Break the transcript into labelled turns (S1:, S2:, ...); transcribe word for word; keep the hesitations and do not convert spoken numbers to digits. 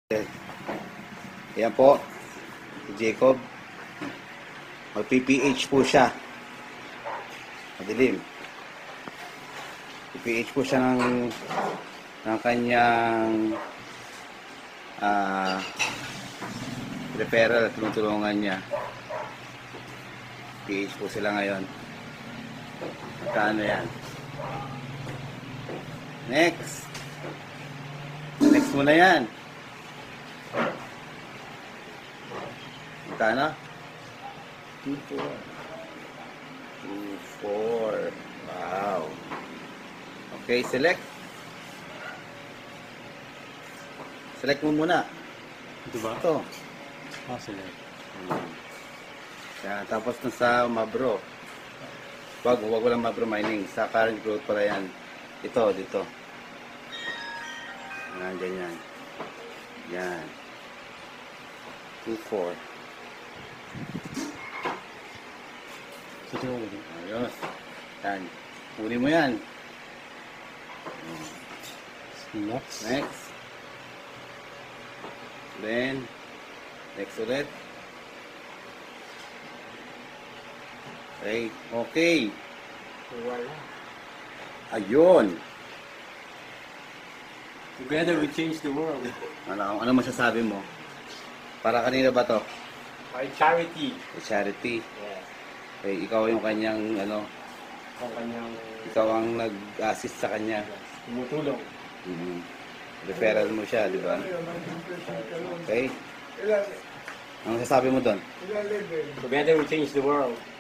S1: Ayan po, si Jacob. Mag-P P H po siya. Madilim. P P H po siya ng, ng kanyang uh, referral at tinutulungan niya. P H po sila ngayon. Magkano yan? Next. Next mo na yan. Magkano? two four. two four. Wow. Okay, select. Select mo muna.
S2: Ito ba?
S1: Ito.
S2: Ah, select.
S1: Hmm. Yan, tapos na sa Mabro. Wag, wag walang Mabro mining. Sa current growth pala yan. Ito, dito. Yan, ganyan. Yan. two four.
S2: Ito ba ito?
S1: Ayos. Yan. Huli mo yan.
S2: Next.
S1: Next. Then, next ulit. Okay. Okay.
S2: Wala.
S1: Ayun.
S2: Together we change the world.
S1: Ano, ano masasabi mo? Para kanina ba to?
S2: By charity.
S1: Sa charity.
S2: Yeah.
S1: Okay, ikaw yung kanyang, ano,
S2: Ang kanyang
S1: ikaw ang nag-assist sa kanya.
S2: tumutulong.
S1: Mm-hmm. Referral mo siya, di ba? Okay. Ano masasabi mo doon?
S2: Together we change the world.